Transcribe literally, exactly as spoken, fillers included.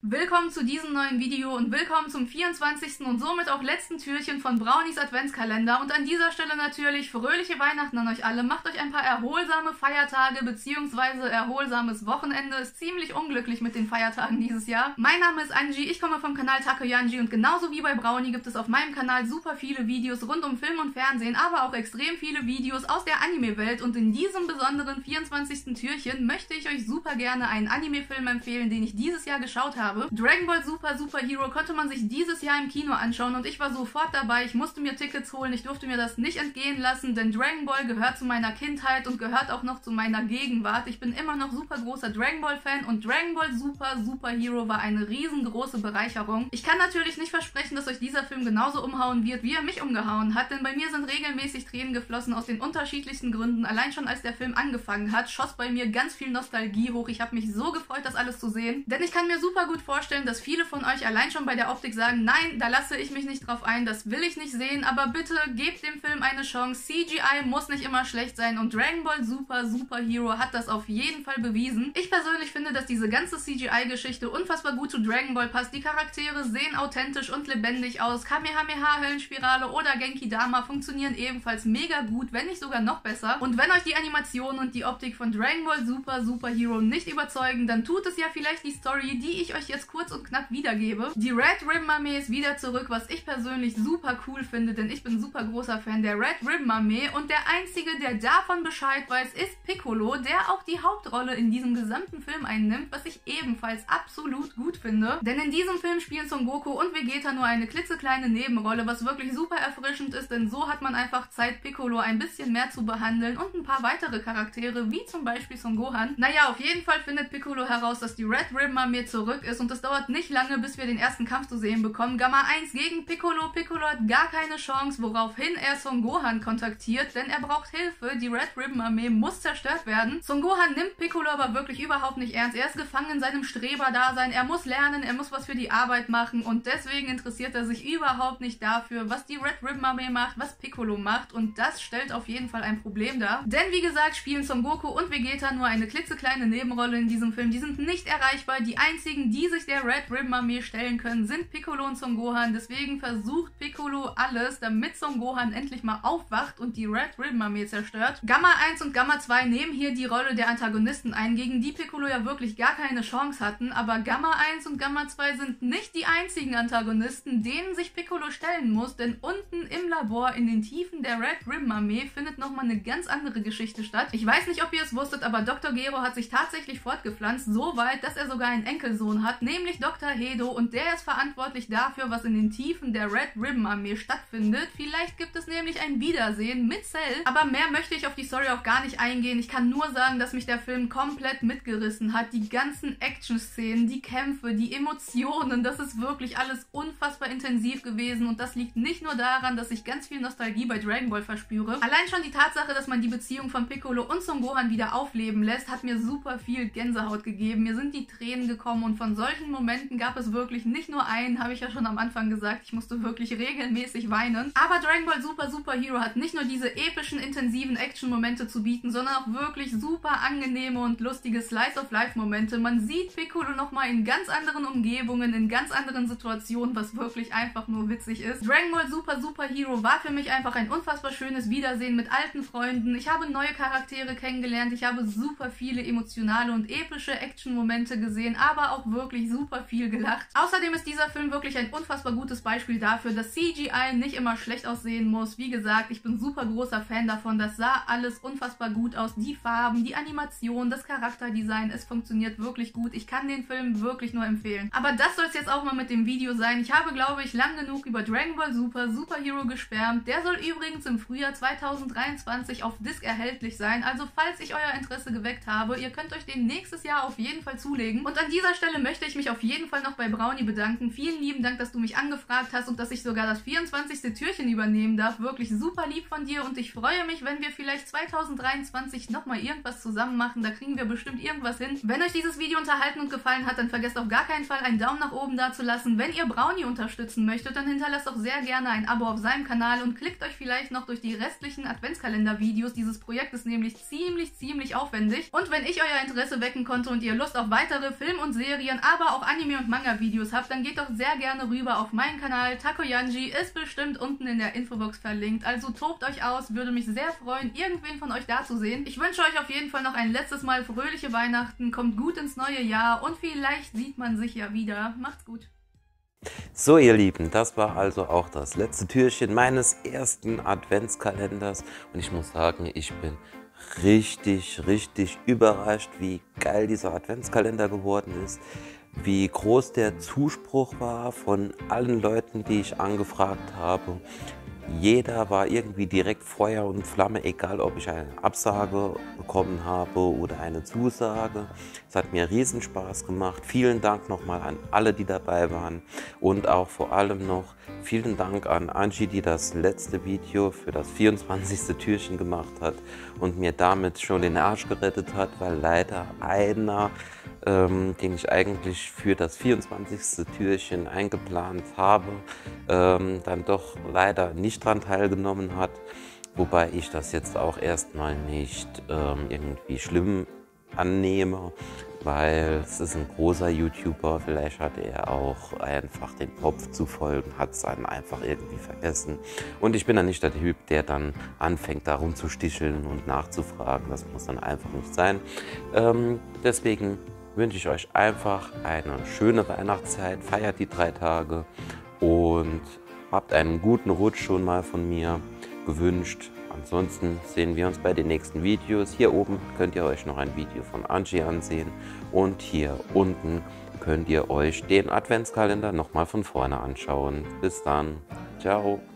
Willkommen zu diesem neuen Video und willkommen zum vierundzwanzigsten und somit auch letzten Türchen von Brownies Adventskalender. Und an dieser Stelle natürlich fröhliche Weihnachten an euch alle. Macht euch ein paar erholsame Feiertage bzw. erholsames Wochenende. Ist ziemlich unglücklich mit den Feiertagen dieses Jahr. Mein Name ist Angie, ich komme vom Kanal Takoyanji und genauso wie bei Brownie gibt es auf meinem Kanal super viele Videos rund um Film und Fernsehen, aber auch extrem viele Videos aus der Anime-Welt. Und in diesem besonderen vierundzwanzigsten Türchen möchte ich euch super gerne einen Anime-Film empfehlen, den ich dieses Jahr geschaut habe. Dragon Ball Super Super Hero konnte man sich dieses Jahr im Kino anschauen und ich war sofort dabei. Ich musste mir Tickets holen, ich durfte mir das nicht entgehen lassen, denn Dragon Ball gehört zu meiner Kindheit und gehört auch noch zu meiner Gegenwart. Ich bin immer noch super großer Dragon Ball Fan und Dragon Ball Super Super Hero war eine riesengroße Bereicherung. Ich kann natürlich nicht versprechen, dass euch dieser Film genauso umhauen wird, wie er mich umgehauen hat, denn bei mir sind regelmäßig Tränen geflossen aus den unterschiedlichsten Gründen. Allein schon als der Film angefangen hat, schoss bei mir ganz viel Nostalgie hoch. Ich habe mich so gefreut, das alles zu sehen, denn ich kann mir super gut vorstellen, dass viele von euch allein schon bei der Optik sagen, nein, da lasse ich mich nicht drauf ein, das will ich nicht sehen, aber bitte gebt dem Film eine Chance. C G I muss nicht immer schlecht sein und Dragon Ball Super Super Hero hat das auf jeden Fall bewiesen. Ich persönlich finde, dass diese ganze C G I-Geschichte unfassbar gut zu Dragon Ball passt. Die Charaktere sehen authentisch und lebendig aus. Kamehameha, Höllenspirale oder Genki Dama funktionieren ebenfalls mega gut, wenn nicht sogar noch besser. Und wenn euch die Animation und die Optik von Dragon Ball Super Super Hero nicht überzeugen, dann tut es ja vielleicht die Story, die ich euch jetzt kurz und knapp wiedergebe. Die Red Ribbon Armee ist wieder zurück, was ich persönlich super cool finde, denn ich bin super großer Fan der Red Ribbon Armee und der einzige, der davon Bescheid weiß, ist Piccolo, der auch die Hauptrolle in diesem gesamten Film einnimmt, was ich ebenfalls absolut gut finde. Denn in diesem Film spielen Son Goku und Vegeta nur eine klitzekleine Nebenrolle, was wirklich super erfrischend ist, denn so hat man einfach Zeit, Piccolo ein bisschen mehr zu behandeln und ein paar weitere Charaktere, wie zum Beispiel Son Gohan. Naja, auf jeden Fall findet Piccolo heraus, dass die Red Ribbon Armee zurück ist und es dauert nicht lange, bis wir den ersten Kampf zu sehen bekommen. Gamma eins gegen Piccolo. Piccolo hat gar keine Chance, woraufhin er Son Gohan kontaktiert, denn er braucht Hilfe. Die Red Ribbon Armee muss zerstört werden. Son Gohan nimmt Piccolo aber wirklich überhaupt nicht ernst. Er ist gefangen in seinem Streberdasein. Er muss lernen, er muss was für die Arbeit machen und deswegen interessiert er sich überhaupt nicht dafür, was die Red Ribbon Armee macht, was Piccolo macht und das stellt auf jeden Fall ein Problem dar. Denn wie gesagt, spielen Son Goku und Vegeta nur eine klitzekleine Nebenrolle in diesem Film. Die sind nicht erreichbar. Die einzigen, die sich der Red Ribbon Armee stellen können, sind Piccolo und Son Gohan. Deswegen versucht Piccolo alles, damit Son Gohan endlich mal aufwacht und die Red Ribbon Armee zerstört. Gamma eins und Gamma zwei nehmen hier die Rolle der Antagonisten ein, gegen die Piccolo ja wirklich gar keine Chance hatten, aber Gamma eins und Gamma zwei sind nicht die einzigen Antagonisten, denen sich Piccolo stellen muss, denn unten im Labor in den Tiefen der Red Ribbon Armee findet nochmal eine ganz andere Geschichte statt. Ich weiß nicht, ob ihr es wusstet, aber Doktor Gero hat sich tatsächlich fortgepflanzt, so weit, dass er sogar einen Enkelsohn hat, nämlich Doktor Hedo, und der ist verantwortlich dafür, was in den Tiefen der Red Ribbon Armee stattfindet. Vielleicht gibt es nämlich ein Wiedersehen mit Cell, aber mehr möchte ich auf die Story auch gar nicht eingehen. Ich kann nur sagen, dass mich der Film komplett mitgerissen hat. Die ganzen Action-Szenen, die Kämpfe, die Emotionen, das ist wirklich alles unfassbar intensiv gewesen und das liegt nicht nur daran, dass ich ganz viel Nostalgie bei Dragon Ball verspüre. Allein schon die Tatsache, dass man die Beziehung von Piccolo und Son Gohan wieder aufleben lässt, hat mir super viel Gänsehaut gegeben. Mir sind die Tränen gekommen und von solchen Momenten gab es wirklich nicht nur einen, habe ich ja schon am Anfang gesagt, ich musste wirklich regelmäßig weinen. Aber Dragon Ball Super Super Hero hat nicht nur diese epischen, intensiven Action-Momente zu bieten, sondern auch wirklich super angenehme und lustige Slice-of-Life-Momente. Man sieht Piccolo nochmal in ganz anderen Umgebungen, in ganz anderen Situationen, was wirklich einfach nur witzig ist. Dragon Ball Super Super Hero war für mich einfach ein unfassbar schönes Wiedersehen mit alten Freunden. Ich habe neue Charaktere kennengelernt, ich habe super viele emotionale und epische Action-Momente gesehen, aber auch wirklich super viel gelacht. Außerdem ist dieser Film wirklich ein unfassbar gutes Beispiel dafür, dass C G I nicht immer schlecht aussehen muss. Wie gesagt, ich bin super großer Fan davon. Das sah alles unfassbar gut aus. Die Farben, die Animation, das Charakterdesign, es funktioniert wirklich gut. Ich kann den Film wirklich nur empfehlen. Aber das soll es jetzt auch mal mit dem Video sein. Ich habe, glaube ich, lang genug über Dragon Ball Super Super Hero geschwärmt. Der soll übrigens im Frühjahr zweitausenddreiundzwanzig auf Disc erhältlich sein. Also falls ich euer Interesse geweckt habe, ihr könnt euch den nächstes Jahr auf jeden Fall zulegen. Und an dieser Stelle möchte ich mich auf jeden Fall noch bei Brownie bedanken. Vielen lieben Dank, dass du mich angefragt hast und dass ich sogar das vierundzwanzigste Türchen übernehmen darf. Wirklich super lieb von dir und ich freue mich, wenn wir vielleicht zweitausenddreiundzwanzig nochmal irgendwas zusammen machen. Da kriegen wir bestimmt irgendwas hin. Wenn euch dieses Video unterhalten und gefallen hat, dann vergesst auf gar keinen Fall einen Daumen nach oben da zu lassen. Wenn ihr Brownie unterstützen möchtet, dann hinterlasst auch sehr gerne ein Abo auf seinem Kanal und klickt euch vielleicht noch durch die restlichen Adventskalender-Videos. Dieses Projekt ist nämlich ziemlich, ziemlich aufwendig. Und wenn ich euer Interesse wecken konnte und ihr Lust auf weitere Film- und Serien, aber auch Anime- und Manga-Videos habt, dann geht doch sehr gerne rüber auf meinen Kanal. Takoyanji ist bestimmt unten in der Infobox verlinkt, also tobt euch aus, würde mich sehr freuen, irgendwen von euch da zu sehen. Ich wünsche euch auf jeden Fall noch ein letztes Mal fröhliche Weihnachten, kommt gut ins neue Jahr und vielleicht sieht man sich ja wieder. Macht's gut. So ihr Lieben, das war also auch das letzte Türchen meines ersten Adventskalenders und ich muss sagen, ich bin richtig, richtig überrascht, wie geil dieser Adventskalender geworden ist, wie groß der Zuspruch war von allen Leuten, die ich angefragt habe. Jeder war irgendwie direkt Feuer und Flamme, egal ob ich eine Absage bekommen habe oder eine Zusage. Es hat mir riesen Spaß gemacht. Vielen Dank nochmal an alle, die dabei waren. Und auch vor allem noch vielen Dank an Angie, die das letzte Video für das vierundzwanzigste Türchen gemacht hat und mir damit schon den Arsch gerettet hat, weil leider einer, ähm, den ich eigentlich für das vierundzwanzigste Türchen eingeplant habe, ähm, dann doch leider nicht daran teilgenommen hat, wobei ich das jetzt auch erstmal nicht ähm, irgendwie schlimm annehme, weil es ist ein großer YouTuber, vielleicht hatte er auch einfach den Kopf zu folgen, hat es dann einfach irgendwie vergessen und ich bin dann nicht der Typ, der dann anfängt darum zu sticheln und nachzufragen, das muss dann einfach nicht sein. Ähm, deswegen wünsche ich euch einfach eine schöne Weihnachtszeit, feiert die drei Tage und habt einen guten Rutsch schon mal von mir gewünscht. Ansonsten sehen wir uns bei den nächsten Videos. Hier oben könnt ihr euch noch ein Video von Angie ansehen und hier unten könnt ihr euch den Adventskalender nochmal von vorne anschauen. Bis dann, ciao!